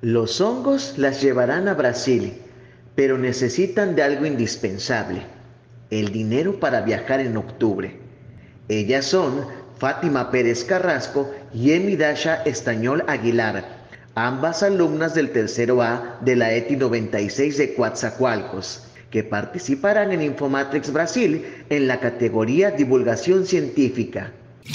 Los hongos las llevarán a Brasil, pero necesitan de algo indispensable: el dinero para viajar en octubre. Ellas son Fátima Pérez Carrasco y Emi Dasha Estañol Aguilar, ambas alumnas del tercero A de la ETI 96 de Coatzacoalcos, que participarán en Infomatrix Brasil en la categoría Divulgación Científica.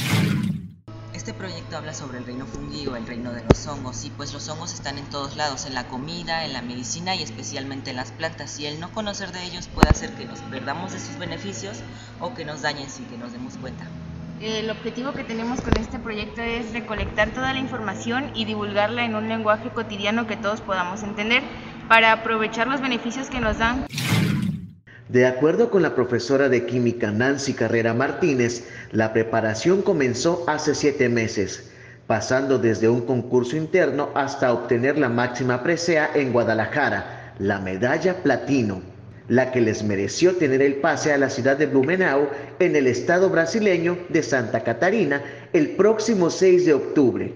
Este proyecto habla sobre el reino fungi o el reino de los hongos, y pues los hongos están en todos lados, en la comida, en la medicina y especialmente en las plantas, y el no conocer de ellos puede hacer que nos perdamos de sus beneficios o que nos dañen sin que nos demos cuenta. El objetivo que tenemos con este proyecto es recolectar toda la información y divulgarla en un lenguaje cotidiano que todos podamos entender para aprovechar los beneficios que nos dan. De acuerdo con la profesora de química Nancy Carrera Martínez, la preparación comenzó hace 7 meses, pasando desde un concurso interno hasta obtener la máxima presea en Guadalajara, la medalla platino, la que les mereció tener el pase a la ciudad de Blumenau, en el estado brasileño de Santa Catarina, el próximo 6 de octubre.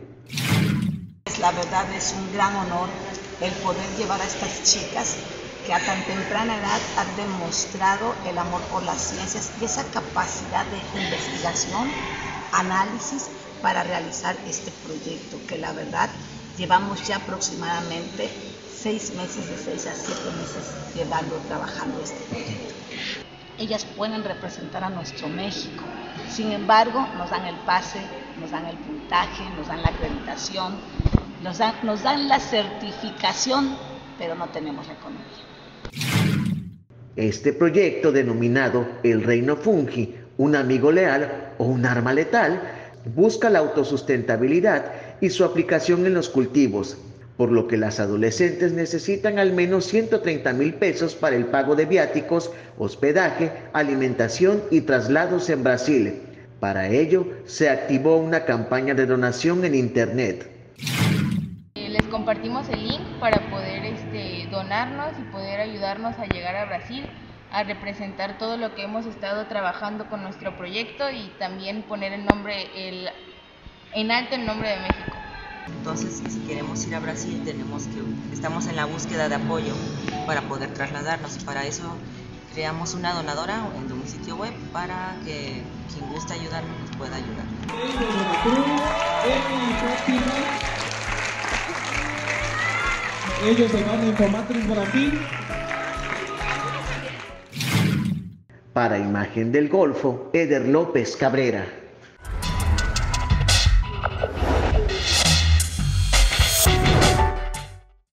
La verdad es un gran honor el poder llevar a estas chicas que a tan temprana edad han demostrado el amor por las ciencias y esa capacidad de investigación, análisis para realizar este proyecto, que la verdad llevamos ya aproximadamente 6 meses, de 6 a 7 meses trabajando este proyecto. Ellas pueden representar a nuestro México, sin embargo nos dan el pase, nos dan el puntaje, nos dan la acreditación, nos dan la certificación, pero no tenemos economía. Este proyecto, denominado El Reino Fungi, un amigo leal o un arma letal, busca la autosustentabilidad y su aplicación en los cultivos, por lo que las adolescentes necesitan al menos 130,000 pesos para el pago de viáticos, hospedaje, alimentación y traslados en Brasil. Para ello, se activó una campaña de donación en internet. Les compartimos el link para poder donarnos y poder ayudarnos a llegar a Brasil, a representar todo lo que hemos estado trabajando con nuestro proyecto y también poner en alto el nombre de México. Entonces, si queremos ir a Brasil, estamos en la búsqueda de apoyo para poder trasladarnos, y para eso creamos una donadora en un sitio web para que quien guste ayudarnos nos pueda ayudar. Ellos se van a Infomatrix Brasil. Para Imagen del Golfo, Eder López Cabrera.